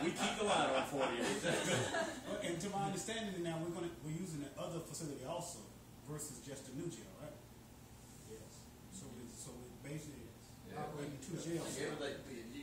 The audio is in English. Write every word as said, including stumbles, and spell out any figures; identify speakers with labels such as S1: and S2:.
S1: We keep the light on for you.
S2: And to my understanding, now we're going to we're using the other facility also versus just the new jail, right?
S3: Yes.
S2: So we so we basically
S3: Yeah.
S2: operating two jails.
S3: Like everything, you